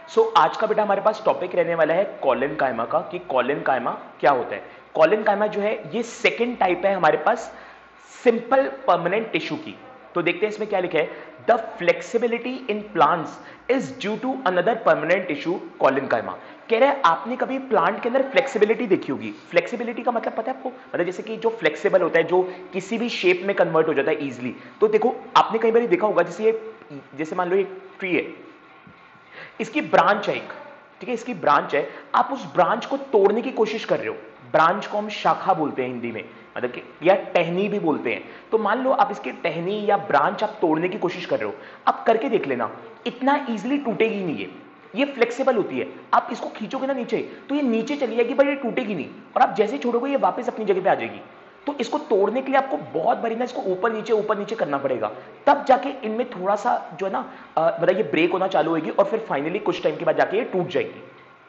आज का बेटा हमारे पास टॉपिक रहने वाला है कॉलन कायमा का, कि कॉलन कायमा क्या होता है। कॉलन कायमा जो है ये सेकेंड टाइप है हमारे पास सिंपल परमानेंट टिश्यू की। तो देखते हैं इसमें क्या लिखा है। The flexibility in plants is due to another permanent tissue collenchyma. कह रहा है आपने कभी प्लांट के अंदर फ्लेक्सिबिलिटी देखी होगी। फ्लेक्सिबिलिटी का मतलब पता है आपको, मतलब जैसे कि जो फ्लेक्सिबल होता है, जो किसी भी शेप में कन्वर्ट हो जाता है इजीली। तो देखो आपने कई बार देखा होगा, जैसे मान लो ये ट्री है, इसकी ब्रांच है एक, ठीक है, इसकी ब्रांच है, आप उस ब्रांच को तोड़ने की कोशिश कर रहे हो। ब्रांच को हम शाखा बोलते हैं हिंदी में, मतलब कि या टहनी भी बोलते हैं। तो मान लो आप इसकी टहनी या ब्रांच आप तोड़ने की कोशिश कर रहे हो, आप करके देख लेना, इतना इजीली टूटेगी नहीं ये फ्लेक्सिबल होती है। आप इसको खींचोगे ना नीचे, तो ये नीचे चली जाएगी, पर ये टूटेगी नहीं, और आप जैसे छोड़ोगे ये वापस अपनी जगह पे आ जाएगी। तो इसको तोड़ने के लिए आपको बहुत बारी ना इसको ऊपर नीचे करना पड़ेगा, तब जाके इनमें थोड़ा सा जो है ना मतलब ये ब्रेक होना चालू होगी, और फिर फाइनली कुछ टाइम के बाद जाके ये टूट जाएगी।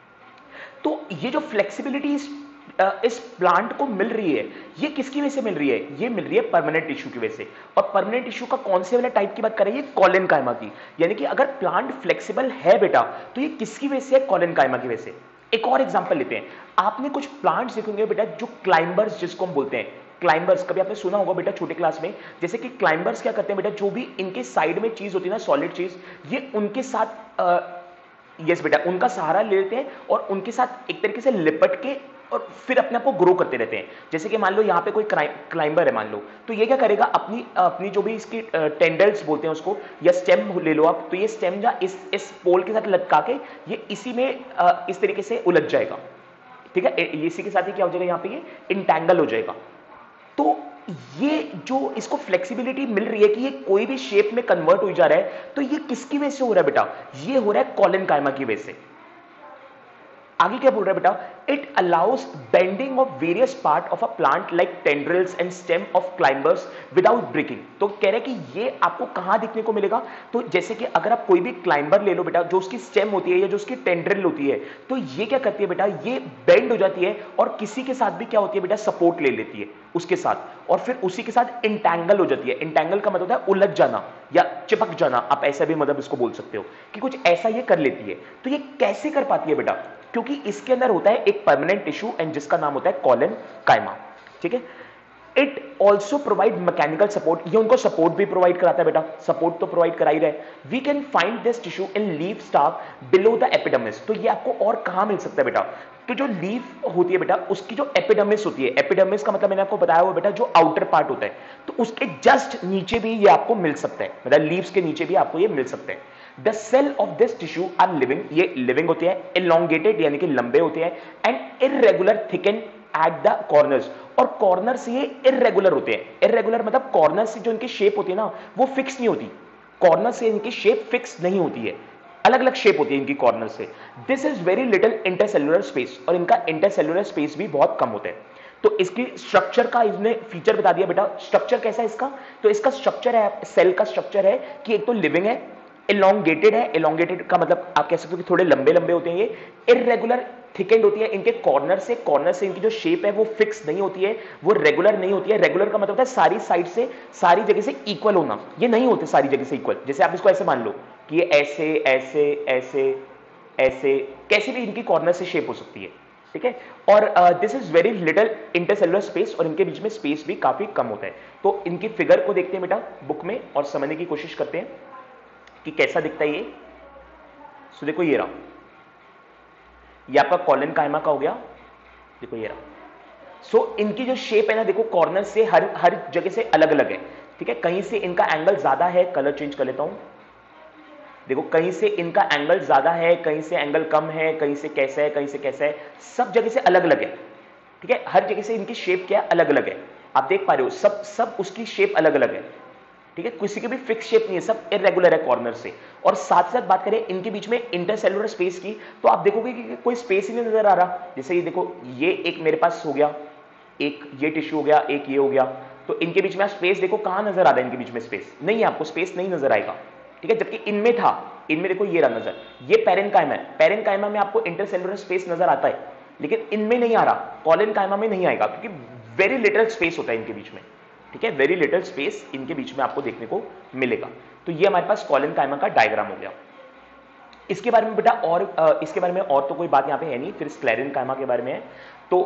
तो ये जो फ्लेक्सिबिलिटी इस प्लांट को मिल रही है, ये किसकी वजह से मिल रही है? ये मिल रही है परमानेंट टिश्यू की वजह से। और परमानेंट टिश्यू का कौन से वाले टाइप की बात कर रही है? कॉलन कायमा की। यानी कि अगर प्लांट फ्लेक्सिबल है बेटा, तो ये किसकी वजह से है? कॉलन कायमा की वजह से। एक और एग्जांपल लेते हैं। आपने कुछ प्लांट्स देखेंगे बेटा जो क्लाइंबर्स जिसको हम बोलते हैं, क्लाइंबर्स कभी आपने सुना होगा बेटा छोटे क्लास में। जैसे कि क्लाइंबर्स क्या करते हैं बेटा, जो भी इनके साइड में चीज होती है ना, सॉलिड चीज, ये उनके साथ यस बेटा उनका सहारा ले लेते हैं और उनके साथ एक तरीके से लिपट के और फिर अपने आप को ग्रो करते रहते हैं। जैसे कि मान लो यहाँ पे कोई क्लाइंबर है मान लो, तो ये क्या करेगा, अपनी अपनी जो भी इसकी टेंडल्स बोलते हैं उसको, या स्टेम ले लो आप, तो ये स्टेम जा इस पोल के साथ लटका के ये इसी में इस तरीके से उलझ जाएगा। ठीक है, इसी के साथ ही क्या हो जाएगा, यहाँ पे ये इंटैंगल हो जाएगा। तो ये जो इसको फ्लेक्सिबिलिटी मिल रही है कि ये कोई भी शेप में कन्वर्ट हो जा रहा है, तो ये किसकी वजह से हो रहा है बेटा? ये हो रहा है कॉलन कायमा की वजह से। आगे क्या बोल रहा है बेटा? It allows bending of various part of a plant like tendrils and stem of climbers without breaking. तो कह रहे हैं कि ये आपको कहां दिखने को मिलेगा? तो जैसे कि अगर आप कोई भी क्लाइंबर ले लो बेटा, जो उसकी स्टेम होती है या जो उसकी टेंड्रिल होती है, तो ये क्या करती है बेटा, ये बेंड हो जाती है और किसी के साथ भी क्या होती है बेटा, सपोर्ट ले लेती है उसके साथ, और फिर उसी के साथ इंटैंगल हो जाती है। इंटैंगल का मतलब होता है उलझ जाना या चिपक जाना, आप ऐसा भी मतलब इसको बोल सकते हो कि कुछ ऐसा ये कर लेती है। तो ये कैसे कर पाती है बेटा? क्योंकि इसके अंदर होता है एक परमानेंट टिश्यू एंड जिसका नाम होता है कॉलन कायमा। ठीक है, it also provide mechanical support, ये उनको सपोर्ट भी प्रोवाइड कराता है बेटा, सपोर्ट तो प्रोवाइड करा ही रहे। We can find this tissue in leaf stalk below the epidermis. तो ये आपको और कहां मिल सकता है बेटा? तो जो लीफ होती है बेटा, उसकी जो एपिडर्मिस होती है, एपिडर्मिस का मतलब मैंने आपको बताया हुआ बेटा जो आउटर पार्ट होता है, तो उसके जस्ट नीचे भी ये आपको मिल सकता है, मतलब लीव्स के नीचे भी आपको ये मिल सकते हैं। The cell of this tissue are living, ये लिविंग होते हैं, एलोंगेटेड यानी कि लंबे होते हैं, and irregular thicken at the corners, और कॉर्नर से ये इररेगुलर होते हैं। इररेगुलर मतलब कॉर्नर से जो इनकी शेप होती है ना, वो फिक्स नहीं होती। कॉर्नर से इनकी शेप फिक्स नहीं होती है, अलग अलग शेप होती है इनकी कॉर्नर से। This is very little intercellular space, और इनका इंटरसेल्युलर स्पेस भी बहुत कम होता है। तो इसकी स्ट्रक्चर का इसने फीचर बता दिया बेटा। स्ट्रक्चर कैसा है इसका? तो इसका स्ट्रक्चर है, सेल का स्ट्रक्चर है कि एक तो लिविंग है, एलोंगेटेड है, एलोंगेटेड का मतलब आप कह सकते हो कि थोड़े लंबे लंबे होते हैं ये, इररेगुलर थिकेंड होती है, इनके कॉर्नर से इनकी जो शेप है वो फिक्स नहीं होती है, वो रेगुलर नहीं होती है। रेगुलर का मतलब होता है सारी साइड से, सारी जगह से इक्वल होना, ये नहीं होते सारी जगह से इक्वल। जैसे आप इसको ऐसे मान लो कि ये ऐसे ऐसे ऐसे ऐसे, कैसे भी इनकी कॉर्नर से शेप हो सकती है। ठीक है, और this is very little intercellular space, और इनके बीच में स्पेस भी काफी कम होता है। तो इनकी फिगर को देखते हैं बेटा बुक में और समझने की कोशिश करते हैं कि कैसा दिखता है ये। सो देखो ये रहा, ये आपका कॉलन कायमा का हो गया, देखो ये रहा। सो इनकी जो शेप है ना, देखो कॉर्नर से हर जगह से अलग अलग है। ठीक है, कहीं से इनका एंगल ज्यादा है, कलर चेंज कर लेता हूं, देखो कहीं से इनका एंगल ज्यादा है, कहीं से एंगल कम है, कहीं से कैसा है, कहीं से कैसा है, सब जगह से अलग अलग है। ठीक है, हर जगह से इनकी शेप क्या अलग अलग है, आप देख पा रहे हो, सब उसकी शेप अलग अलग है। ठीक है, किसी की भी फिक्स शेप नहीं है, सब इरेगुलर है कॉर्नर से। और साथ साथ बात करें इनके बीच में इंटरसेलुलर स्पेस की, तो आप देखोगे कि कोई स्पेस ही नहीं नजर आ रहा। जैसे ये देखो, ये एक मेरे पास हो गया, एक ये टिश्यू हो गया, एक ये हो गया, तो इनके बीच में स्पेस देखो कहां नजर आ रहा है, इनके बीच में स्पेस नहीं है, आपको स्पेस नहीं नजर आएगा। ठीक है, जबकि इनमें था, इनमें देखो ये रहा नजर, ये पेरेन्काइमा है, पेरेन्काइमा में आपको इंटरसेलुलर स्पेस नजर आता है, लेकिन इनमें नहीं आ रहा, कॉलन कायमा में नहीं आएगा, क्योंकि वेरी लिटिल स्पेस होता है इनके बीच में। ठीक है, वेरी लिटिल स्पेस इनके बीच में आपको देखने को मिलेगा। तो ये हमारे पास कॉलन कायमा का डायग्राम हो गया। इसके बारे में बेटा और इसके बारे में और तो कोई बात यहां पे है नहीं, फिर स्क्लेरेन कायमा के बारे में है। तो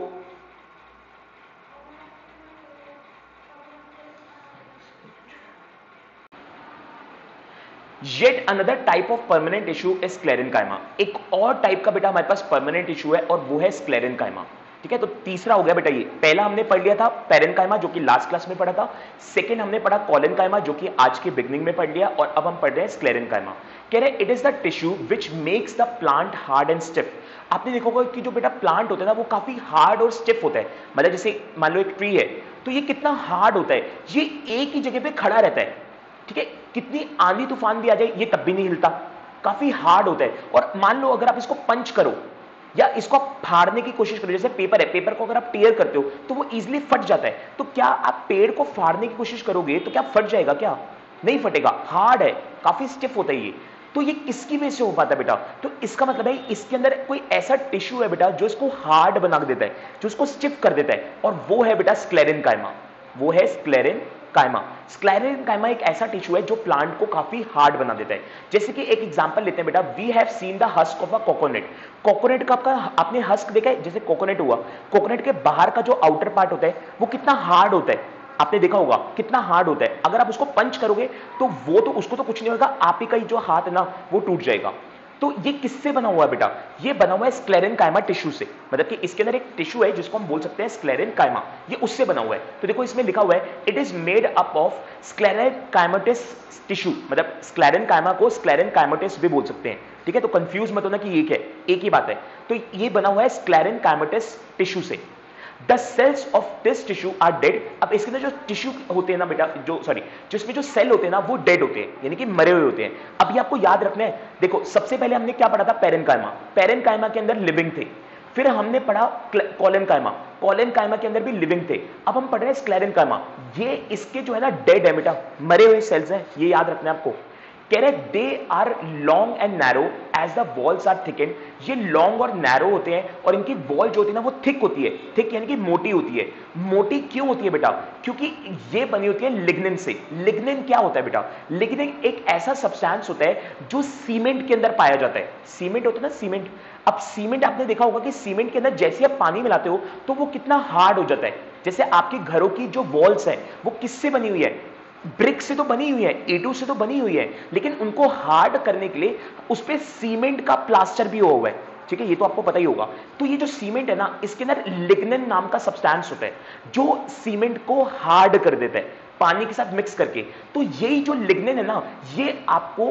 yet another type of permanent tissue is sclerenchyma. एक और टाइप का बेटा हमारे पास परमानेंट टिश्यू है और वो है स्क्लेरेनकाइमा। ठीक है, तो तीसरा हो गया बेटा ये। पहला हमने पढ़ लिया था पेरेनकाइमा जो कि लास्ट क्लास में पढ़ा था। सेकंड हमने पढ़ा कॉलेनकाइमा जो कि आज के बिगनिंग में पढ़ लिया, और अब हम पढ़ रहे हैं स्क्लेरेनकाइमा। कह रहे it is the tissue which makes the plant hard and stiff. आपने देखा होगा कि जो बेटा प्लांट होता है ना वो काफी हार्ड और स्टिफ होता है। मतलब जैसे मान लो एक ट्री है तो ये कितना हार्ड होता है, ये एक ही जगह पे खड़ा रहता है। ठीक है, कितनी आंधी तूफान भी आ जाए ये तब भी नहीं हिलता, काफी हार्ड होता है। और मान लो अगर आप इसको पंच करो या इसको आप फाड़ने की कोशिश करो, जैसे पेपर है, पेपर को अगर आप टीयर करते हो तो वो इजीली फट जाता है। तो क्या आप पेड़ को फाड़ने की कोशिश करोगे तो क्या फट जाएगा? क्या नहीं फटेगा, हार्ड है, काफी स्टिफ होता है ये। तो ये किसकी वजह से हो पाता है बेटा? तो इसका मतलब है इसके अंदर कोई ऐसा टिश्यू है बेटा जो इसको हार्ड बना देता है, जो इसको स्टिफ कर देता है, और वो है बेटा स्क्लेरेनकाइमा। वो है स्क्लेरेनकाइमा। स्क्लेरेनकाइमा एक ऐसा टिश्यू है जो प्लांट को काफी हार्ड बना देता है। जैसे कि एक एग्जांपल लेते हैं बेटा, we have seen the husk of a coconut. Coconut का आपने हस्क देखा है? जैसे कोकोनट हुआ, कोकोनट के बाहर का जो आउटर पार्ट होता है वो कितना हार्ड होता है, आपने देखा होगा कितना हार्ड होता है। अगर आप उसको पंच करोगे तो वो तो उसको तो कुछ नहीं होगा, आप ही का ही जो हाथ है ना वो टूट जाएगा। तो ये किससे बना हुआ है बेटा? ये बना हुआ है स्क्लेरेनकाइमा टिश्यू से। मतलब कि इसके अंदर एक टिश्यू है जिसको हम बोल सकते हैं स्क्लेरेनकाइमा, ये उससे बना हुआ है। तो देखो इसमें लिखा हुआ है it is made up of sclerenchymatous tissue. मतलब स्क्लेरेनकाइमा को स्क्लेरेनकाइमेटिस भी बोल सकते हैं। ठीक है, तो कंफ्यूज मत होना कि ये क्या है, एक ही बात है। तो ये बना हुआ है स्क्लेरेनकाइमेटिस टिश्यू से। The cells of this tissue are dead। अब इसके अंदर जो टिश्यू होते हैं ना बेटा, जो इसमें जो सेल होते हैं ना वो डेड होते हैं, यानी कि मरे हुए होते हैं। अब ये आपको याद रखना है। देखो सबसे पहले हमने क्या पढ़ा था? पेरेनकाइमा। पेरेनकाइमा के अंदर लिविंग थे। फिर हमने पढ़ा कॉलेनकाइमा। कॉलेनकाइमा के अंदर भी लिविंग थे। अब हम पढ़ रहे हैं स्क्लेरेनकाइमा। ये इसके जो है ना डेड है बेटा, मरे हुए सेल्स हैं, ये याद रखना है आपको। कह रहे they are long and narrow as the walls are thickened. ये लॉन्ग और नैरो होते हैं और इनकी वॉल जो होती है ना वो थिक होती है। थिक यानी कि मोटी होती है। मोटी क्यों होती है बेटा? क्योंकि ये बनी होती है लिग्निन से। लिग्निन क्या होता है बेटा? लिग्निन एक ऐसा सब्सटेंस होता है जो सीमेंट के अंदर पाया जाता है। सीमेंट होता है ना, सीमेंट। अब सीमेंट आपने देखा होगा कि सीमेंट के अंदर जैसे आप पानी मिलाते हो तो वो कितना हार्ड हो जाता है। जैसे आपके घरों की जो वॉल्स है वो किससे बनी हुई है? ब्रिक से तो बनी हुई है, ईंटों से तो बनी हुई है, लेकिन उनको हार्ड करने के लिए उस पे सीमेंट का प्लास्टर भी हुआ है। ठीक है, ये तो आपको पता ही होगा। तो ये जो सीमेंट है ना इसके अंदर लिग्निन नाम का सब्सटेंस होता है जो सीमेंट को हार्ड कर देता है पानी के साथ मिक्स करके। तो यही जो लिग्निन है ना ये आपको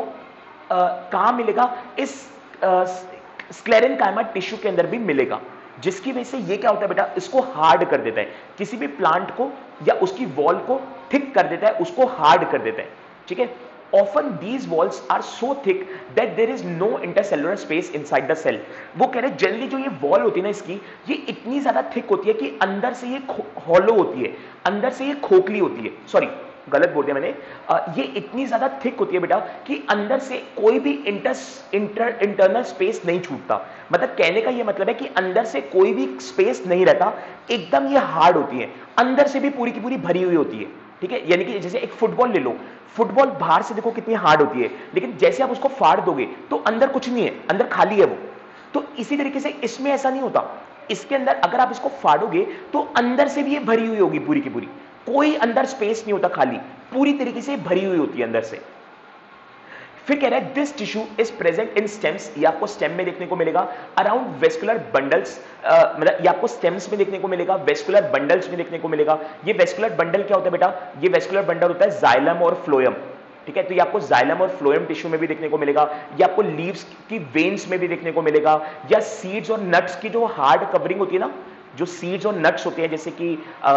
कहां मिलेगा? इस स्क्लेरेनकाइमा टिश्यू के अंदर भी मिलेगा, जिसकी वजह से ये क्या होता है बेटा? इसको हार्ड कर देता है, किसी भी प्लांट को या उसकी वॉल को थिक कर देता है, उसको हार्ड कर देता है। ठीक है, often these walls are so thick that there is no intercellular space inside the cell। वो कह रहे हैं जनरली जो ये वॉल होती है ना इसकी, ये इतनी ज्यादा थिक होती है कि अंदर से ये हॉलो होती है, अंदर से ये खोखली होती है। सॉरी, गलत बोल दिया मैंने। ये इतनी ज्यादा थिक होती है बेटा कि अंदर से कोई भी इंटरनल स्पेस नहीं छूटता। मतलब कहने का ये मतलब है कि अंदर से कोई भी स्पेस नहीं रहता, एकदम ये हार्ड होती है, अंदर से भी पूरी की पूरी भरी हुई होती है। ठीक है, यानी कि जैसे एक फुटबॉल ले लो, फुटबॉल बाहर से देखो कितनी हार्ड होती है, लेकिन जैसे आप उसको फाड़ दोगे तो अंदर कुछ नहीं है, अंदर खाली है वो। तो इसी तरीके से इसमें ऐसा नहीं होता। इसके अंदर अगर आप इसको फाड़ोगे तो अंदर से भी ये भरी हुई होगी पूरी की पूरी, कोई अंदर स्पेस नहीं होता, खाली पूरी तरीके से भरी हुई होती है अंदर से। फिर कह रहा है this tissue is present in stems. ये आपको स्टेम में देखने को मिलेगा, अराउंड वेस्कुलर बंडल्स। मतलब ये आपको स्टेम्स में देखने को मिलेगा, वेस्कुलर बंडल्स में देखने को मिलेगा। ये वेस्कुलर बंडल क्या होता है बेटा? ये वेस्कुलर बंडल होता है जाइलम और फ्लोएम। ठीक है, तो ये आपको जाइलम और फ्लोएम टिश्यू में भी देखने को मिलेगा, ये आपको लीव्स की वेन्स में भी देखने को मिलेगा, या सीड्स और नट्स की जो हार्ड कवरिंग होती है ना, जो सीड्स और नट्स होते हैं, जैसे कि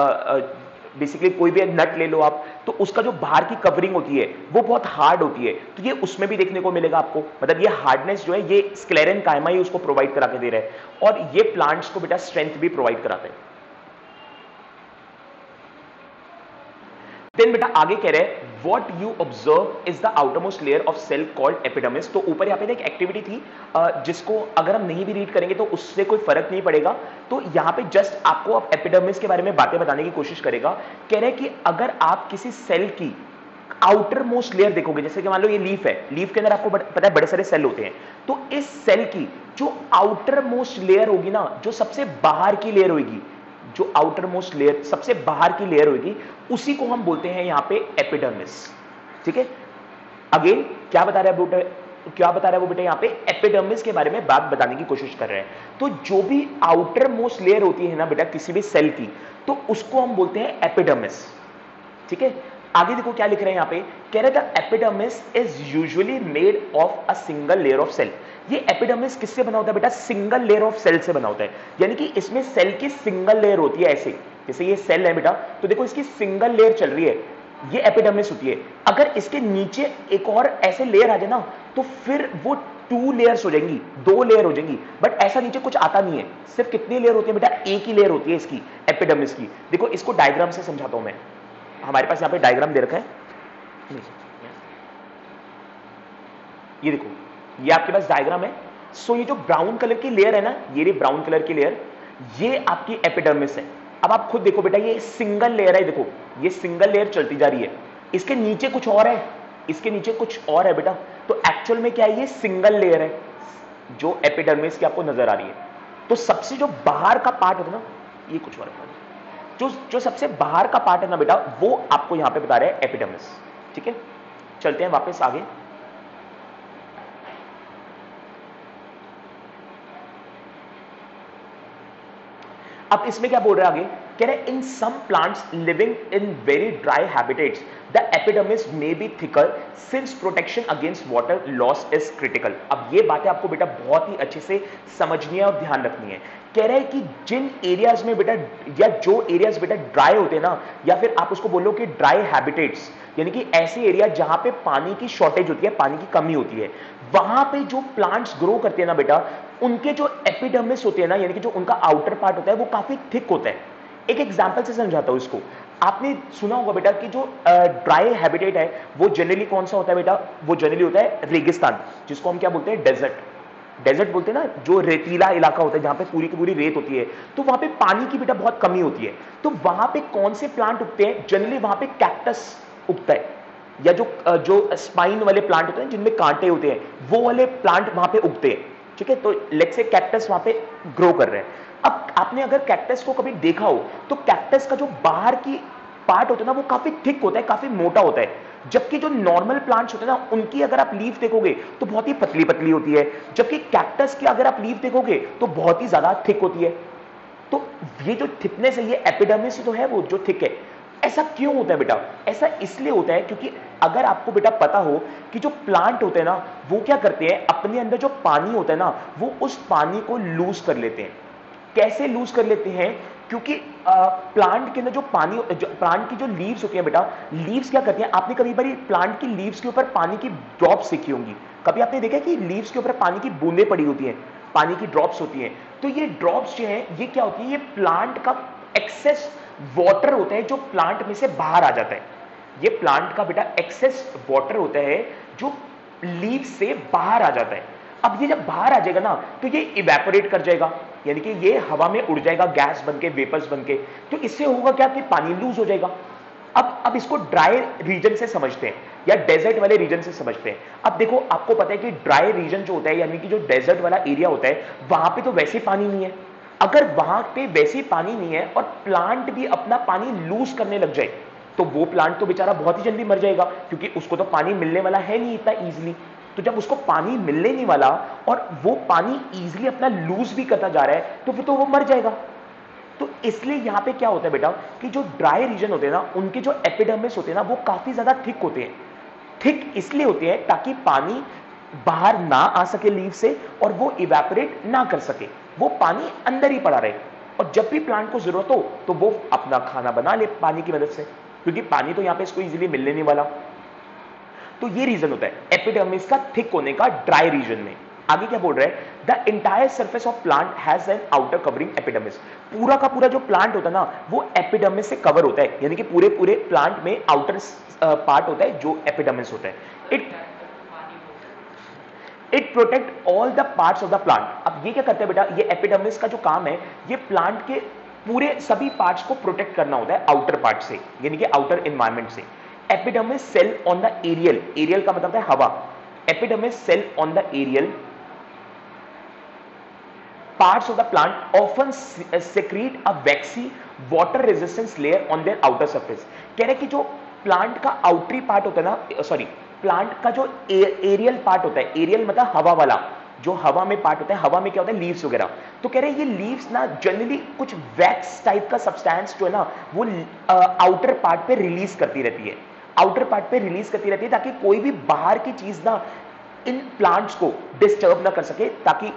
बेसिकली कोई भी नट ले लो आप, तो उसका जो बाहर की कवरिंग होती है वो बहुत हार्ड होती है, तो ये उसमें भी देखने को मिलेगा आपको। मतलब ये हार्डनेस जो है ये स्क्लेरेनकाइमा ही उसको प्रोवाइड करा के दे रहा है, और ये प्लांट्स को बेटा स्ट्रेंथ भी प्रोवाइड कराते हैं। देन बेटा आगे कह रहे हैं what you observe is the outermost layer of cell called epidermis. तो ऊपर यहाँ पे एक एक्टिविटी थी जिसको अगर हम नहीं भी रीड करेंगे तो उससे कोई फर्क नहीं पड़ेगा। तो यहाँ पे जस्ट आपको अब एपिडर्मिस के बारे में बातें बताने की कोशिश करेगा। कह रहे हैं कि अगर आप किसी सेल की आउटर मोस्ट लेयर देखोगे, जैसे कि मान लो ये लीफ है, लीफ के अंदर आपको पता है बड़े सारे सेल होते हैं, तो इस सेल की जो आउटर मोस्ट लेयर होगी ना, जो सबसे बाहर की लेयर होगी, जो आउटर मोस्ट लेयर सबसे बाहर की लेयर होगी, उसी को हम बोलते हैं यहां पे एपिडर्मिस। ठीक है, अगेन क्या बता रहा है बेटा, क्या बता रहा है वो बेटा, यहां पे एपिडर्मिस के बारे में बात बताने की कोशिश कर रहे हैं। तो जो भी आउटर मोस्ट लेयर होती है ना बेटा किसी भी सेल की, तो उसको हम बोलते हैं एपिडर्मिस। ठीक है, आगे देखो क्या लिख रहे हैं यहां पे, कह रहे the epidermis is usually made of a single layer of cell. ये एपिडर्मिस किससे बना होता है बेटा, सिंगल लेयर ऑफ सेल से बना होता है, यानी कि इसमें सेल की सिंगल लेयर होती है। ऐसे जैसे ये सेल है बेटा, तो देखो इसकी सिंगल लेयर चल रही है, ये एपिडर्मिस होती है। अगर इसके नीचे एक और ऐसे लेयर आ जाए ना, तो फिर वो 2 लेयर्स हो जाएंगी, 2 लेयर हो जाएंगी, बट ऐसा नीचे कुछ आता नहीं है। सिर्फ कितनी लेयर होती है बेटा, एक ही लेयर होती है इसकी एपिडर्मिस की। देखो इसको डायग्राम से समझाता हूं मैं, हमारे पास यहां पे डायग्राम दे रखा है, ये देखो, ये आपके पास डायग्राम है। सो ये जो ब्राउन कलर की लेयर है ना, ये ब्राउन कलर की लेयर, ये आपकी एपिडर्मिस है। अब आप खुद देखो बेटा, ये सिंगल लेयर है, देखो ये सिंगल लेयर चलती जा रही है, इसके नीचे कुछ और है, इसके नीचे कुछ और है बेटा। तो एक्चुअल में क्या है, ये सिंगल लेयर है जो एपिडर्मिस की आपको नजर आ रही है। तो सबसे जो बाहर का पार्ट होता है ना, ये कुछ और है, जो सबसे बाहर का पार्ट है ना बेटा, वो आपको यहां पे बता रहे हैं एपिडर्मिस। ठीक है, चलते हैं वापस आगे। अब इसमें क्या बोल रहे हैं आगे, कह रहे in some plants living in very dry habitats the epidermis may be thicker since protection against water loss is critical. अब ये बातें आपको बेटा बहुत ही अच्छे से समझनी है और ध्यान रखनी है। कह रहे हैं कि जिन एरियाज में बेटा, या जो एरियाज बेटा ड्राई होते हैं ना, या फिर आप उसको बोलो कि ड्राई हैबिटेट्स, यानी कि ऐसे एरिया जहां पे पानी की शॉर्टेज होती है, पानी की कमी होती है, वहां पे जो प्लांट्स ग्रो करते हैं ना बेटा, उनके जो एपिडर्मिस होते हैं ना, यानी कि जो उनका आउटर पार्ट होता है, वो काफी थिक होता है। एक एग्जांपल से समझाता हूं इसको। आपने सुना होगा बेटा कि जो ड्राई हैबिटेट है वो जनरली कौन सा होता है बेटा, वो जनरली होता है रेगिस्तान, जिसको हम क्या बोलते हैं, डेजर्ट। डेजर्ट बोलते हैं ना, जो रेतीला इलाका होता है जहां पे पूरी की पूरी रेत होती है, तो वहां पे पानी की बेटा बहुत कमी होती है। तो वहां पे कौन से प्लांट उगते हैं, जनरली वहां पे कैक्टस उगता है, या जो स्पाइन वाले प्लांट होते हैं जिनमें कांटे होते हैं, वो वाले प्लांट वहां पे उगते हैं। ठीक है, तो लेट्स से कैक्टस वहां पे ग्रो कर रहे हैं। अब आपने अगर कैक्टस को कभी देखा हो, तो कैक्टस का जो बाहर की पार्ट होता है ना, वो काफी थिक होता है, काफी मोटा होता है, जबकि जो नॉर्मल प्लांट्स होते हैं ना, उनकी अगर आप लीफ देखोगे तो बहुत ही पतली पतली होती है, जबकि कैक्टस की अगर आप लीफ देखोगे तो बहुत ही ज्यादा थिक होती है। तो ये जो थिकनेस है, ये एपिडर्मिस तो है वो जो थिक है। ऐसा क्यों होता है बेटा, ऐसा इसलिए होता है क्योंकि अगर आपको बेटा पता हो कि जो प्लांट होते हैं ना, वो क्या करते हैं, अपने अंदर जो पानी होता है ना, वो उस पानी को लूज कर लेते हैं। कैसे लूज कर लेते हैं, क्योंकि प्लांट के अंदर जो पानी, प्लांट की जो लीव्स होती हैं बेटा, लीव्स क्या करती हैं, आपने कभी बार प्लांट की लीव्स के ऊपर पानी की ड्रॉप्स देखी होंगी, कभी आपने देखा कि लीव्स के ऊपर पानी की बूंदें पड़ी होती हैं, पानी की ड्रॉप्स होती हैं। तो ये ड्रॉप्स जो हैं, ये क्या होती है, ये प्लांट का एक्सेस वाटर होता है जो प्लांट में से बाहर आ जाता है। ये प्लांट का बेटा एक्सेस वाटर होता है जो लीव से बाहर आ जाता है। अब ये जब बाहर आ जाएगा ना, तो ये इवेपोरेट कर जाएगा, यानी कि ये हवा में उड़ जाएगा, गैस बनके, वेपर्स बनके। तो इससे होगा क्या कि पानी लूज हो जाएगा। अब इसको ड्राई रीजन से समझते हैं या डेजर्ट वाले रीजन से समझते हैं। अब देखो, आपको पता है कि ड्राई रीजन जो होता है, यानी कि जो डेजर्ट वाला एरिया होता है, वहां पे तो वैसे पानी नहीं है। अगर वहां पे वैसे पानी नहीं है और प्लांट भी अपना पानी लूज करने लग जाए, तो वो प्लांट तो बेचारा बहुत ही जल्दी मर जाएगा, क्योंकि उसको तो पानी मिलने वाला है नहीं इतना इजीली। तो जब उसको पानी मिलने नहीं वाला और वो पानी इजीली अपना लूज भी करता जा रहा है, तो फिर तो वो मर जाएगा। तो इसलिए यहां पे क्या होता है बेटा, कि जो ड्राई रीजन होते हैं ना, उनके जो एपिडर्मिस होते हैं ना, वो काफी ज्यादा थिक होते हैं। थिक इसलिए होते हैं ताकि पानी बाहर ना आ सके लीव से और वो इवेपोरेट ना कर सके, वो पानी अंदर ही पड़ा रहे, और जब भी प्लांट को जरूरत हो तो वो अपना खाना बना ले पानी की मदद से, क्योंकि पानी तो यहां पे इसको इजीली मिलने नहीं वाला। तो ये रीजन होता है एपिडर्मिस का थिक होने का ड्राई रीजन में। आगे क्या बोल रहे हैं, the entire surface of plant has an outer covering epidermis. पूरा का पूरा जो प्लांट होता है ना, वो एपिडर्मिस से कवर होता है, यानी कि पूरे पूरे प्लांट में आउटर पार्ट होता है जो एपिडर्मिस होता है। It protect all the parts of the plant. अब ये क्या करते हैं बेटा, ये एपिडर्मिस का जो काम है, ये प्लांट के पूरे सभी पार्ट्स को प्रोटेक्ट करना होता है आउटर पार्ट से, यानी कि आउटर एनवायरमेंट से। Epidermis cell on the aerial, aerial का मतलब है हवा, epidermis cell on the aerial parts of the plant often secrete a waxy water resistance layer on their outer surface। कह रहे कि जो प्लांट का आउटरी पार्ट होता है ना, सॉरी प्लांट का जो एरियल पार्ट होता है, एरियल मतलब हवा वाला, जो हवा में पार्ट होता है, हवा में क्या होता है लीव्स वगैरह, तो कह रहे हैं ये लीव्स ना जनरली कुछ वैक्स टाइप का सब्सटेंस जो है ना वो आउटर पार्ट पे रिलीज करती रहती है, आउटर पार्ट पे रिलीज करती रहती है ताकि कोई भी बाहर की चीज ना इन प्लांट्स को डिस्टर्ब ना कर सके, ताकि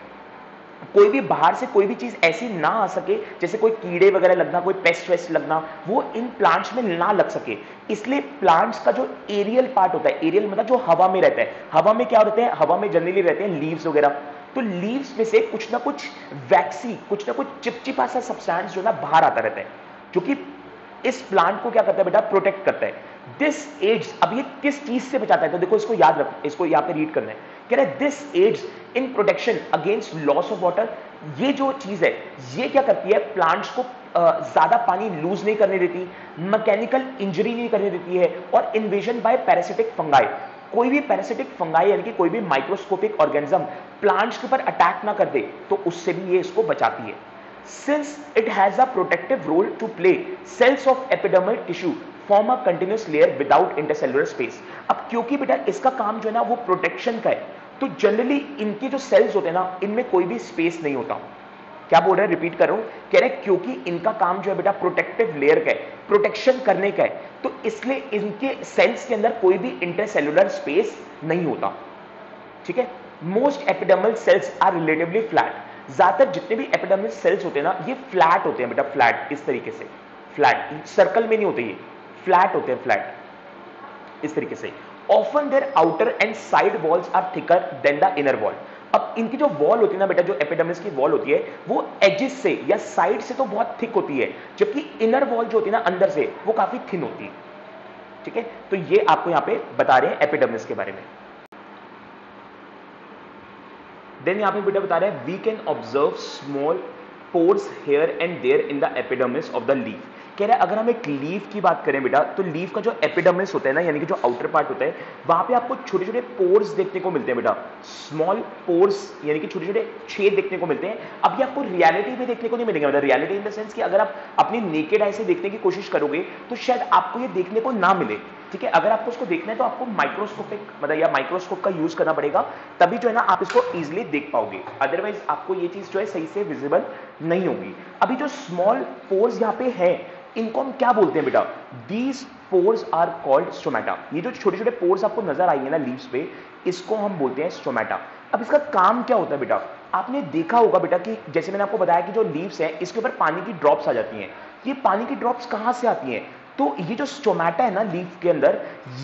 कोई भी बाहर से कोई भी चीज ऐसी ना आ सके, जैसे कोई कीड़े वगैरह लगना, कोई पेस्ट वेस्ट लगना, वो इन प्लांट्स में ना लग सके। इसलिए प्लांट्स का जो एरियल पार्ट होता है, एरियल मतलब जो हवा में रहता है, हवा में क्या रहते हैं, हवा में जनरली रहते हैं लीव्स वगैरह, तो लीव्स में से कुछ ना कुछ वैक्सी, कुछ ना कुछ चिपचिपा सा सब्सटेंस जो ना बाहर आता रहता है, जो कि इस प्लांट को क्या करता है बेटा, प्रोटेक्ट करता है। दिस एड्स, अब ये किस चीज से बचाता है, तो देखो इसको याद रखो, इसको यहाँ पे रीड करना है, कह रहा है this aids in protection against loss of water. ये जो चीज है ये क्या करती है, प्लांट्स को ज्यादा पानी लूज नहीं करने देती, मैकेनिकल इंजरी नहीं करने देती है, और इन्वेजन बाय पैरासिटिक फंगाई, कोई भी पैरासिटिक फंगाई यानी कि कोई भी माइक्रोस्कोपिक ऑर्गेनिज्म प्लांट्स के ऊपर अटैक ना कर दे, तो उससे भी ये इसको बचाती है। Since it has a protective role to play, cells of epidermal tissue form a continuous layer without intercellular space। अब क्योंकि बेटा इसका काम जो है ना वो प्रोटेक्शन का है, तो जनरली इनके जो सेल्स होते हैं ना इनमें कोई भी स्पेस नहीं होता। क्या बोल रहे हैं, रिपीट कर रहा हूं, कह रहे क्योंकि इनका काम जो है बेटा प्रोटेक्टिव लेयर का है, प्रोटेक्शन करने का है, तो इसलिए इनके सेल्स के अंदर कोई भी इंटरसेलुलर स्पेस नहीं होता। ठीक है, most epidermal cells are relatively flat, ज्यादातर जितने भी एपिडर्मल सेल्स होते हैं ना ये फ्लैट होते हैं बेटा, फ्लैट इस तरीके से, फ्लैट सर्कल में नहीं होते, ये फ्लैट होते हैं, फ्लैट इस तरीके से। Often their outer and side walls are thicker than the inner wall. अब इनकी जो वॉल होती है ना बेटा, जो एपिडर्मिस की वॉल होती है वो एजेस से या साइड से तो बहुत थिक होती है, जबकि इनर वॉल जो होती है ना अंदर से वो काफी थिन होती है। ठीक है, तो ये आपको यहां पे बता रहे हैं एपिडर्मिस के बारे में। देन यहाँ पे बेटा बता रहे हैं we can observe small pores here and there in the epidermis of the leaf. कह रहे हैं अगर हम एक लीफ की बात करें बेटा, तो लीफ का जो एपिडर्मिस होता है ना, यानी कि जो आउटर पार्ट होता है, वहां पे आपको छोटे छोटे पोर्स देखने को मिलते हैं बेटा, स्मॉल पोर्स यानी कि छोटे छोटे छेद देखने को मिलते हैं। अब ये आपको रियलिटी में देखने को नहीं मिलेंगे, मतलब रियलिटी इन द सेंस कि अगर आप अपनी नेकेड आई से देखने की कोशिश करोगे तो शायद आपको ये देखने को ना मिले। ठीक है, अगर आपको उसको देखना है तो आपको माइक्रोस्कोपिक मतलब या माइक्रोस्कोप का यूज करना पड़ेगा, तभी जो है ना आप इसको इजीली देख पाओगे, अदरवाइज आपको ये चीज जो है सही से विजिबल नहीं होगी। अभी जो स्मॉल पोर्स यहाँ पे है इनको हम क्या बोलते हैं बेटा, these pores are called stomata. ये जो छोटे छोटे पोर्स आपको नजर आएंगे ना लीव्स पे, इसको हम बोलते हैं स्टोमेटा। अब इसका काम क्या होता है बेटा, आपने देखा होगा बेटा कि जैसे मैंने आपको बताया कि जो लीव्स है इसके ऊपर पानी की ड्रॉप्स आ जाती हैं। ये पानी की ड्रॉप्स कहां से आती हैं, तो ये जो स्टोमेटा है ना लीफ के अंदर,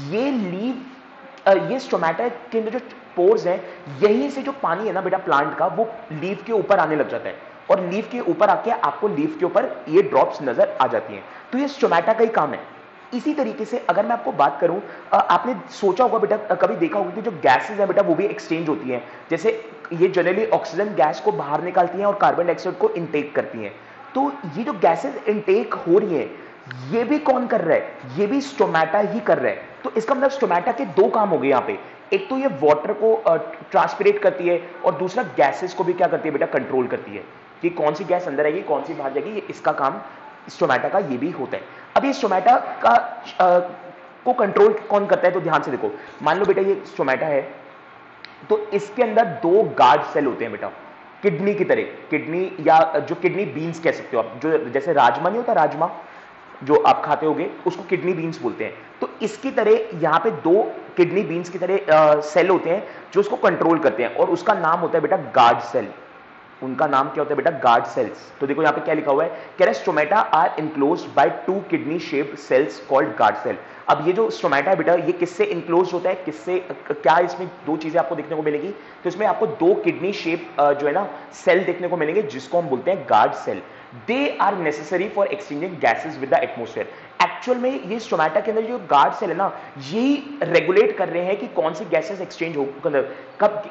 ये स्टोमेटा के अंदर जो पोर्स हैं, यहीं से जो पानी है ना बेटा प्लांट का वो लीफ के ऊपर आने लग जाता है, और लीफ के ऊपर आके आपको लीफ के ऊपर ये ड्रॉप्स नजर आ जाती हैं। तो ये स्टोमेटा का ही काम है। इसी तरीके से अगर मैं आपको बात करूं, आपने सोचा होगा बेटा, कभी देखा होगा कि जो गैसेस है बेटा वो भी एक्सचेंज होती हैं। जैसे ये जनरली ऑक्सीजन गैस को बाहर निकालती हैं और कार्बन डाइऑक्साइड को इनटेक करती हैं। तो ये जो गैसेस इनटेक हो रही हैं ये भी कौन कर रहा है, ये भी स्टोमेटा ही कर रहा है। तो इसका मतलब स्टोमेटा के दो काम हो गए यहाँ पे, एक तो ये वाटर को ट्रांसपिरेट करती है, और दूसरा गैसेस को भी क्या करती है बेटा, कंट्रोल करती है कि कौन सी गैस अंदर आएगी कौन सी बाहर जाएगी। ये इसका काम स्टोमेटा का ये भी होता है। अब ये स्टोमेटा का को कंट्रोल कौन करता है, तो ध्यान से देखो, मान लो बेटा ये स्टोमेटा है, तो इसके अंदर दो गार्ड सेल होते हैं बेटा, किडनी की तरह, किडनी या जो किडनी बीन्स कह सकते हो आप, जो जैसे राजमा नहीं होता, राजमा जो आप खाते होगे उसको किडनी बीन्स बोलते हैं। तो इसकी तरह यहाँ पे दो किडनी बीन्स की तरह सेल होते हैं जो उसको कंट्रोल करते हैं, और उसका नाम होता है बेटा गार्ड सेल। उनका नाम क्या होता है बेटा, गार्ड सेल्स। तो देखो यहाँ पे क्या लिखा हुआ है, कह रहा है stomata are enclosed by two kidney shaped cells called guard cell. अब ये जो स्टोमेटा है बेटा ये किससे इनक्लोज होता है, किससे, क्या इसमें दो चीजें आपको देखने को मिलेगी, तो इसमें आपको दो किडनी शेप जो है ना सेल देखने को मिलेंगे जिसको हम बोलते हैं guard cell. They are necessary for exchanging gases with the atmosphere. Actual में ये स्टोमेटा के अंदर जो गार्ड सेल है ना यही रेगुलेट कर रहे हैं कि कौन सी गैसेस एक्सचेंज हो कब।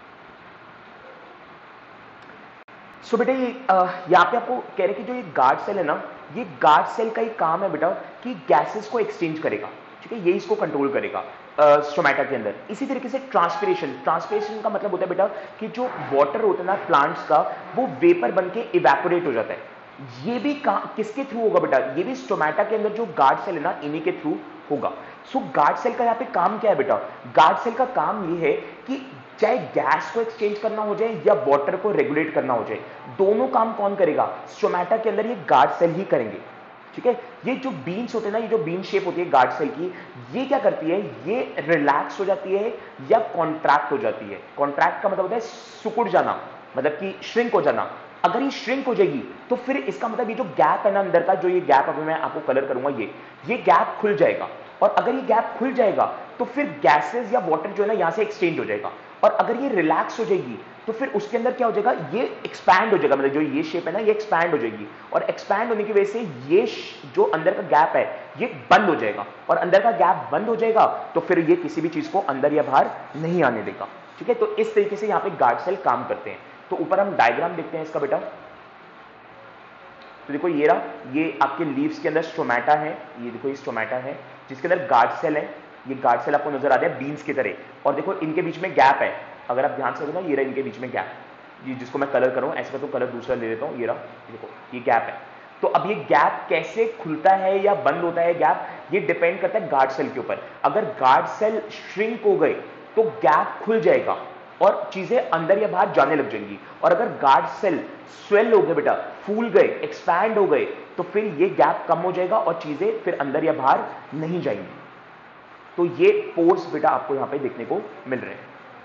सो बेटा ये यहाँ पे आपको कह रहे हैं कि जो ये गार्ड सेल है ना, ये गार्ड सेल का ही काम है बेटा कि गैसेस को एक्सचेंज करेगा। ठीक है, ये इसको कंट्रोल करेगा स्टोमेटा के अंदर। इसी तरीके से ट्रांसपिरेशन का मतलब होता है बेटा कि जो वाटर होता है ना प्लांट्स का, वो वेपर बन के इवेपोरेट हो जाता है। ये भी किसके थ्रू होगा बेटा, ये भी स्टोमेटा के अंदर जो गार्ड सेल है ना, इन्हीं के थ्रू होगा। सो गार्ड सेल का यहाँ पे काम क्या है बेटा, गार्ड सेल का काम ये है कि चाहे गैस को एक्सचेंज करना हो जाए या वाटर को रेगुलेट करना हो जाए, दोनों काम कौन करेगा, स्टोमेटा के अंदर ये गार्ड सेल ही करेंगे। ठीक है, ये जो बीन्स होते हैं ना, ये जो बीन शेप होती है गार्ड सेल की, ये क्या करती है, ये रिलैक्स हो जाती है या कॉन्ट्रैक्ट हो जाती है। कॉन्ट्रैक्ट का मतलब होता है सिकुड़ जाना, मतलब कि श्रिंक हो जाना। अगर ये श्रिंक हो जाएगी तो फिर इसका मतलब ये जो गैप है ना अंदर का, जो ये गैप अभी मैं आपको कलर करूंगा, ये गैप खुल जाएगा। और अगर ये गैप खुल जाएगा तो फिर गैसेस या वाटर जो है ना यहां से एक्सचेंज हो जाएगा। और अगर ये रिलैक्स हो जाएगी तो फिर उसके अंदर क्या हो जाएगा, ये एक्सपैंड हो जाएगा, मतलब जो ये शेप है ना ये एक्सपैंड हो जाएगी। और एक्सपैंड होने की वजह से ये जो अंदर का गैप है ये बंद हो जाएगा। और अंदर का गैप बंद हो जाएगा तो फिर ये किसी भी चीज को अंदर या बाहर नहीं आने देगा। ठीक है, तो इस तरीके से यहाँ पे गार्ड सेल काम करते हैं। तो ऊपर हम डायग्राम देखते हैं इसका बेटा। तो देखो ये रहा, ये आपके लीव्स के अंदर स्टोमेटा है, ये देखो ये स्टोमेटा है जिसके अंदर गार्ड सेल है। ये गार्ड सेल आपको नजर आ रहा है बीन्स की तरह। और देखो इनके बीच में गैप है, अगर आप ध्यान से देखो ना, ये रहा इनके बीच में गैप, ये जिसको मैं कलर करूँ, ऐसे का तो कलर दूसरा ले लेता हूँ, ये रहा देखो ये गैप है। तो अब ये गैप कैसे खुलता है या बंद होता है गैप, ये डिपेंड करता है गार्ड सेल के ऊपर। अगर गार्ड सेल श्रिंक हो गए तो गैप खुल जाएगा और चीजें अंदर या बाहर जाने लग जाएंगी। और अगर गार्ड सेल स्वेल हो गए बेटा, फूल गए, एक्सपैंड हो गए, तो फिर ये गैप कम हो जाएगा और चीजें फिर अंदर या बाहर नहीं जाएंगी। तो ये पोर्स बेटा आपको यहां पे देखने को मिल रहे हैं।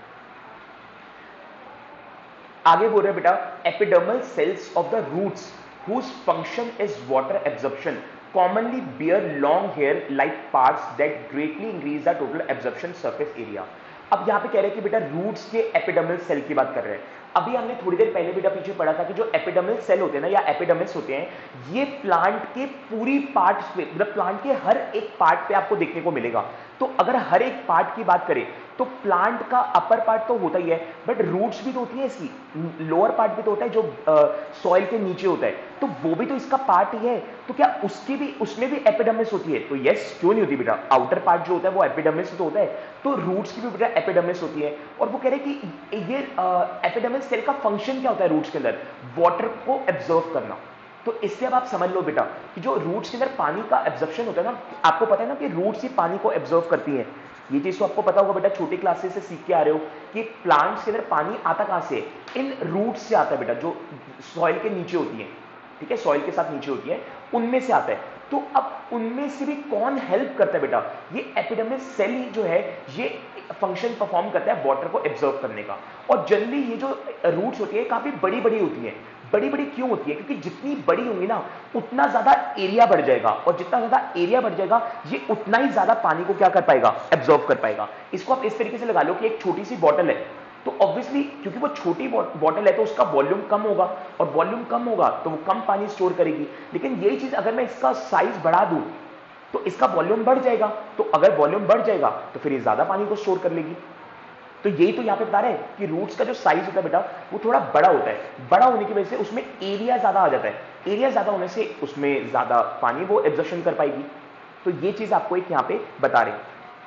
आगे बोल रहे हैं बेटा, epidermal cells of the roots whose function is water absorption commonly bear long hair like parts that greatly increase the total absorption surface area। अब यहां पे कह रहे हैं कि बेटा रूट्स के एपिडर्मल सेल की बात कर रहे हैं। अभी हमने थोड़ी देर पहले बेटा पीछे पढ़ा था कि जो एपिडर्मल सेल होते हैं ना या एपिडर्मिस होते हैं, ये प्लांट के पूरी पार्ट पे, मतलब प्लांट के हर एक पार्ट पे आपको देखने को मिलेगा। तो अगर हर एक पार्ट की बात करें तो प्लांट का अपर पार्ट तो होता ही है, बट रूट्स भी तो होती है इसकी, लोअर पार्ट भी तो होता है जो सॉइल के नीचे होता है, तो वो भी तो इसका पार्ट ही है। तो क्या उसकी भी, उसमें भी एपिडर्मिस होती है? तो यस, क्यों नहीं होती बेटा, आउटर पार्ट जो होता है वो एपिडर्मिस तो होता है, तो रूट्स की भी बेटा एपिडर्मिस होती है। और वो कह रहे हैं कि ये एपिडर्मिस सेल का फंक्शन क्या होता है रूट्स के अंदर, वाटर को एब्जॉर्व करना। तो इससे अब आप समझ लो बेटा कि जो रूट्स के अंदर पानी का एब्जॉर्प्शन होता है ना, आपको पता है ना कि रूट्स ही पानी को एब्जॉर्व करती हैं। ये चीज तो आपको पता होगा बेटा, छोटी क्लासेस से सीख के आ रहे हो कि प्लांट्स के अंदर पानी आता कहां से है, इन रूट्स से आता है बेटा, जो सॉइल के नीचे होती है। ठीक है, सॉइल के साथ नीचे होती है, उनमें से आता है। तो अब उनमें से भी कौन हेल्प करता है बेटा, ये एपिडर्मिस सेल ही जो है ये फंक्शन परफॉर्म करता है वाटर को एब्जॉर्व करने का। और जनरली ये जो रूट्स होती है काफी बड़ी बड़ी होती है। बड़ी बड़ी क्यों होती है, क्योंकि जितनी बड़ी होंगी ना उतना ज्यादा एरिया बढ़ जाएगा, और जितना ज्यादा एरिया बढ़ जाएगा ये उतना ही ज्यादा पानी को क्या कर पाएगा, एब्जॉर्व कर पाएगा। इसको आप इस तरीके से लगा लो कि एक छोटी सी बॉटल है, तो ऑब्वियसली क्योंकि वो छोटी बॉटल है तो उसका वॉल्यूम कम होगा, और वॉल्यूम कम होगा तो वो कम पानी स्टोर करेगी। लेकिन यही चीज अगर मैं इसका साइज बढ़ा दूं तो इसका वॉल्यूम बढ़ जाएगा, तो अगर वॉल्यूम बढ़ जाएगा तो फिर ये ज्यादा पानी को स्टोर कर लेगी। तो यही तो यहां पे बता रहे हैं कि रूट्स का जो साइज होता है बेटा वो थोड़ा बड़ा होता है। बड़ा होने की वजह से उसमें एरिया ज्यादा आ जाता है, एरिया ज्यादा होने से उसमें ज्यादा पानी वो एब्जॉर्प्शन कर पाएगी। तो ये चीज आपको एक यहां पे बता रहे हैं।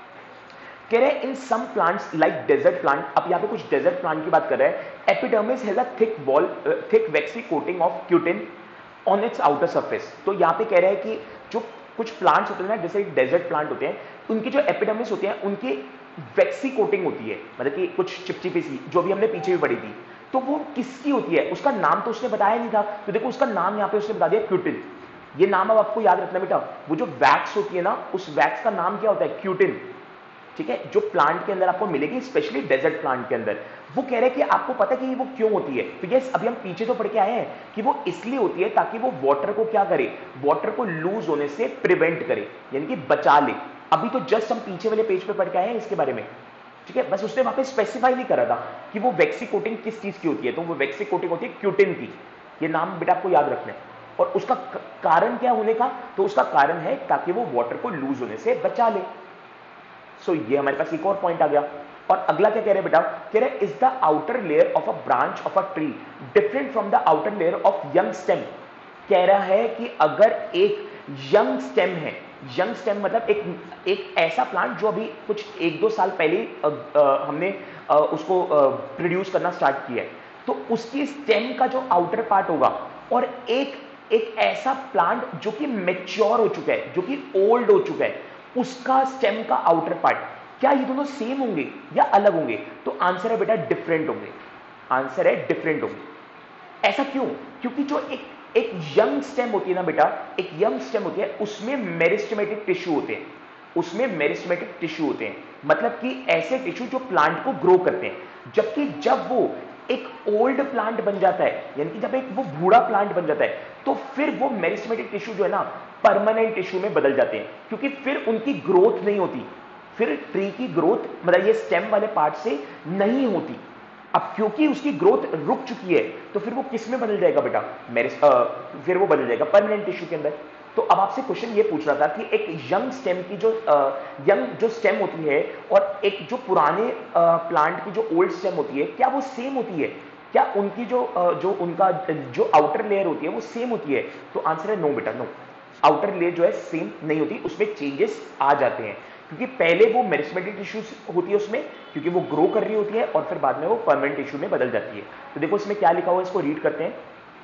कह रहे हैं in some plants like desert plant, अब यहाँ पे कुछ डेजर्ट प्लांट की बात कर रहे हैं। Epidermis has a thick waxy coating of cutin on its outer surface. तो यहाँ पे कह रहे हैं कि जो कुछ प्लांट्स होते हैं ना, जैसे डेजर्ट प्लांट होते हैं, उनकी जो एपिडर्मिस होती है उनकी वैक्सी कोटिंग होती है, मतलब कि कुछ चिपचिपी सी, जो भी हमने पीछे भी पढ़ी थी। तो वो किसकी होती है, उसका नाम तो उसने बताया नहीं था, तो देखो उसका नाम यहाँ पे उसने बता दिया क्यूटिन। ये नाम अब आपको याद रखना बेटा, वो जो वैक्स होती है ना उस वैक्स का नाम क्या होता है, क्यूटिन। ठीक है, जो प्लांट के अंदर आपको मिलेगी, स्पेशली डेजर्ट प्लांट के अंदर। वो कह रहे हैं कि आपको पता है कि वो क्यों होती है, तो यस अभी हम पीछे तो पढ़ के आए हैं कि वो इसलिए होती है ताकि वो वाटर को क्या करे, वाटर को लूज होने से प्रिवेंट करे, यानी कि बचा ले। अभी तो जस्ट हम पीछे वाले पेज पे पढ़ के आए हैं इसके बारे में। ठीक है, बस उसने वहां पे स्पेसिफाई नहीं करा था कि वो वैक्सी कोटिंग किस चीज की होती है, तो वो वैक्सी कोटिंग होती है क्यूटिन की। ये नाम बेटा आपको याद रखना है। और उसका कारण क्या होने का, तो उसका कारण है ताकि वो वाटर को लूज होने से बचा ले। सो ये हमारे पास एक और पॉइंट आ गया। और अगला क्या कह रहे हैं बेटा, कह रहे हैं is the outer layer of a branch of a tree different from the outer layer of young stem. कह रहा है कि अगर एक यंग स्टेम है, यंग स्टेम मतलब एक ऐसा प्लांट जो अभी कुछ 1-2 साल पहले हमने उसको प्रोड्यूस करना स्टार्ट किया है, तो उसकी स्टेम का जो आउटर पार्ट होगा, और एक ऐसा प्लांट जो कि मैच्योर हो चुका है, जो कि ओल्ड हो चुका है, उसका स्टेम का आउटर पार्ट, क्या ये दोनों सेम होंगे या अलग होंगे? तो आंसर है बेटा डिफरेंट होंगे। आंसर है डिफरेंट होंगे। ऐसा क्यों? क्योंकि जो एक यंग स्टेम होती है ना बेटा, एक यंग स्टेम होती है, उसमें मेरिस्टेमेटिक टिश्यू होते हैं, उसमें मेरिस्टेमेटिक टिश्यू होते हैं, मतलब कि ऐसे टिश्यू जो प्लांट को ग्रो करते हैं। जबकि जब वो एक ओल्ड प्लांट बन जाता है, यानी कि जब एक वो बूढ़ा प्लांट बन जाता है, तो फिर वो मेरिस्टेमेटिक टिश्यू जो है ना परमानेंट टिश्यू में बदल जाते हैं, क्योंकि फिर उनकी ग्रोथ नहीं होती, फिर ट्री की ग्रोथ मतलब ये स्टेम वाले पार्ट से नहीं होती। अब क्योंकि उसकी ग्रोथ रुक चुकी है, तो फिर वो किस में बदल जाएगा बेटा? फिर वो बदल जाएगा परमानेंट टिश्यू के अंदर। तो अब आपसे क्वेश्चन ये पूछ रहा था कि एक यंग स्टेम की जो यंग जो स्टेम होती है और एक जो पुराने प्लांट की जो ओल्ड स्टेम होती है, क्या वो सेम होती है? क्या उनकी जो उनका जो आउटर लेयर होती है वो सेम होती है? तो आंसर है नो बेटा, नो। आउटर लेयर जो है सेम नहीं होती, उसमें चेंजेस आ जाते हैं, क्योंकि पहले वो मेरिस्टेमेटिक टिश्यू होती है उसमें, क्योंकि वो ग्रो कर रही होती है, और फिर बाद में वो परमानेंट टिश्यू में बदल जाती है। तो देखो इसमें क्या लिखा हुआ है, इसको रीड करते हैं।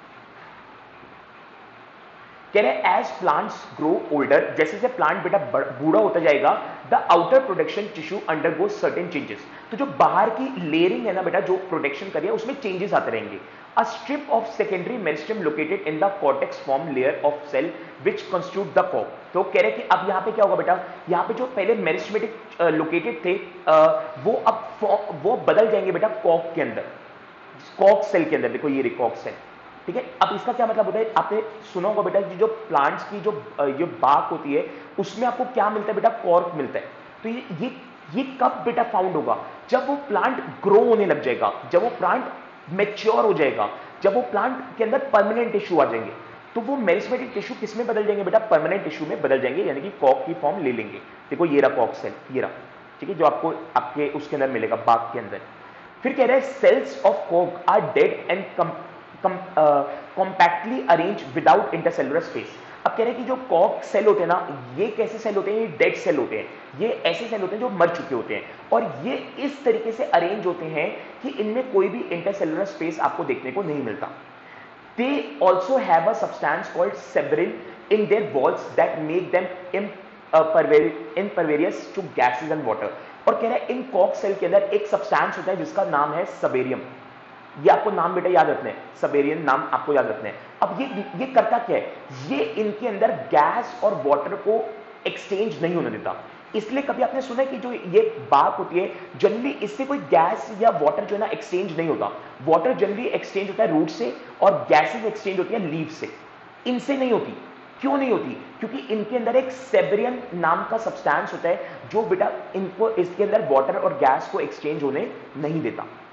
कह रहे हैं एज प्लांट्स ग्रो ओल्डर, जैसे जैसे प्लांट बेटा बूढ़ा होता जाएगा, the outer protection tissue undergo certain changes. तो जो बाहर की लेयरिंग है ना बेटा, जो प्रोटेक्शन कर रही है, उसमें चेंजेस आते रहेंगे। A strip of secondary meristem located in the cortex form layer of cell which constitute the कॉक। तो कह रहे हैं कि अब यहाँ पे क्या होगा बेटा, यहाँ पे जो पहले मेरिस्टेमेटिक लोकेटेड थे, वो अब वो बदल जाएंगे बेटा कॉक के अंदर, कॉक सेल के अंदर। देखो ये कॉक सेल, ठीक है। अब इसका क्या मतलब होता है, आपने सुना होगा बेटा कि जो प्लांट्स की जो बाक होती है, उसमें आपको क्या मिलता है बेटा? कॉर्क मिलता है। तो ये कब बेटा फाउंड होगा? जब वो प्लांट ग्रो होने लग जाएगा, जब वो प्लांट मैच्योर हो जाएगा, जब वो प्लांट के अंदर परमानेंट टिश्यू आ जाएंगे, तो वो मेरिस्टेमेटिक टिश्यू किस में बदल जाएंगे बेटा? परमानेंट टिश्यू में बदल जाएंगे, यानी कि कॉक की फॉर्म ले लेंगे। देखो ये रहा कॉक सेल, ये रहा, ठीक है, जो आपको आपके उसके अंदर मिलेगा, बाग के अंदर। फिर कह रहे हैं सेल्स ऑफ कॉक are dead and compactly arrange without intercellular space. अब कह रहे हैं कि जो कॉक सेल होते हैं ना, ये कैसे सेल होते हैं? ये डेड सेल होते हैं, ये ऐसे सेल होते हैं जो मर चुके होते हैं, और ये इस तरीके से अरेंज होते हैं कि इनमें कोई भी इंटरसेलुलर स्पेस आपको देखने को नहीं मिलता। They also have a substance called severin in their walls that make them impervious to gases and water। और कह रहे हैं इन कॉक सेल के अंदर एक सब्सटेंस होता है जिसका नाम है सबेरियम। ये आपको नाम बेटा याद रखना है, सबेरियन नाम आपको याद रखना है। अब ये करता क्या है? ये इनके अंदर गैस और वाटर को एक्सचेंज नहीं होने देता। इसलिए कभी आपने सुना है कि जो ये बाग होती है, जनरली इससे कोई गैस या वाटर जो है ना एक्सचेंज नहीं होता। वाटर जनरली एक्सचेंज होता है रूट से, और गैसेस एक्सचेंज होती है लीव से, इनसे नहीं होती। क्यों नहीं होती? क्योंकि इनके अंदर एक सेबरियन नाम का सब्सटेंस होता है जो बेटा इनको इसके अंदर वाटर और गैस को एक्सचेंज होने नहीं देता।